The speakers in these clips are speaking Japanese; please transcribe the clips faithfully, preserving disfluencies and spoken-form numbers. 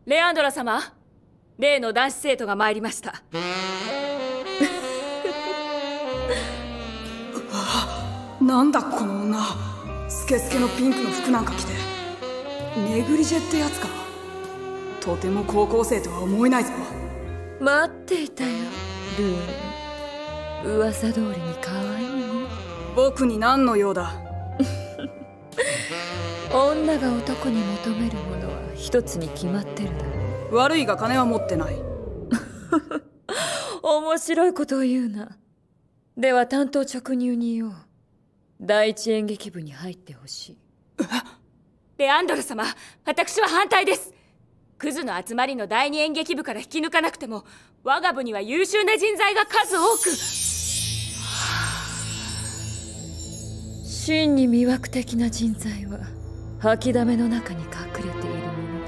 レアンドラ様、例の男子生徒が参りました。 なんだこの女、スケスケのピンクの服なんか着て。ネグリジェってやつか。とても高校生とは思えないぞ。 待っていたよ、ルーン。噂通りに可愛いね。 僕に何の用だ。 女が男に求めるものは一つに決まってるだろう。 悪いが金は持ってない。 面白いことを言うな。では単刀直入に言おう。第一演劇部に入ってほしい。 レアンドラ様、私は反対です。クズの集まりの第二演劇部から引き抜かなくても、我が部には優秀な人材が数多く。 真に魅惑的な人材は吐きだめの中に隠れているものだよ。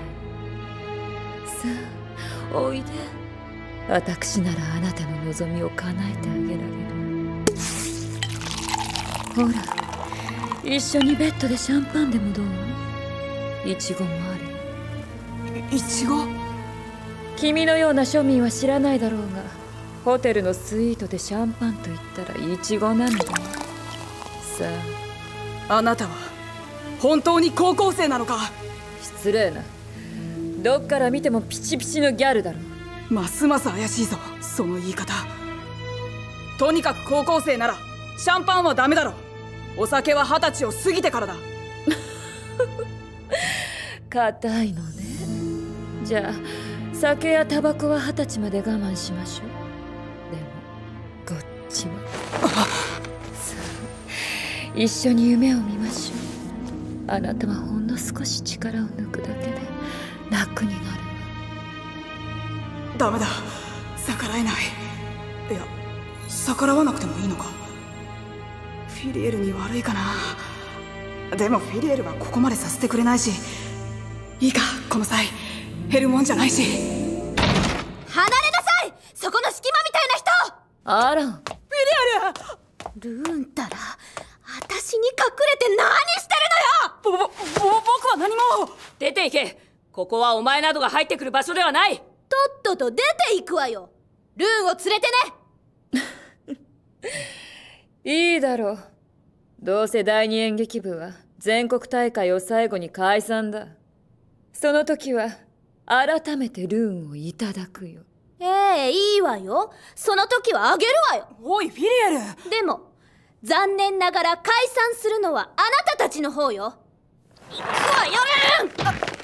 さあおいで。私ならあなたの望みを叶えてあげられる。ほら、一緒にベッドでシャンパンでもどう？イチゴもある。 イチゴ？ 君のような庶民は知らないだろうが、ホテルのスイートでシャンパンと言ったらイチゴなのだよ。さあ、あなたは本当に高校生なのか？ 失礼な。どっから見てもピチピチのギャルだろ。 ますます怪しいぞ、その言い方。とにかく高校生ならシャンパンはダメだろ。お酒は二十歳を過ぎてからだ。 硬いのね。じゃあ酒やタバコは二十歳まで我慢しましょう。でもこっちはさあ一緒に夢を見ましょう。あなたはほんの少し力を抜くだけで楽になるわ。 ダメだ、逆らえない。いや、逆らわなくてもいいのか。フィリエルに悪いかな。でもフィリエルはここまでさせてくれないし。いいか、この際減るもんじゃないし。離れなさい、そこの隙間みたいな人。 あら、 フィリエル。 ルーンったら私に隠れて何してるのよ。 ぼぼぼ僕は何も。 出て行け。ここはお前などが入ってくる場所ではない。 とっとと出ていくわよ。ルーンを連れてね。 いいだろう。どうせ第二演劇部は全国大会を最後に解散だ。その時は改めてルーンをいただくよ。 ええ、いいわよ。その時はあげるわよ。 おいフィリエル。 でも残念ながら解散するのはあなたたちの方よ。行くわよ、ルーン。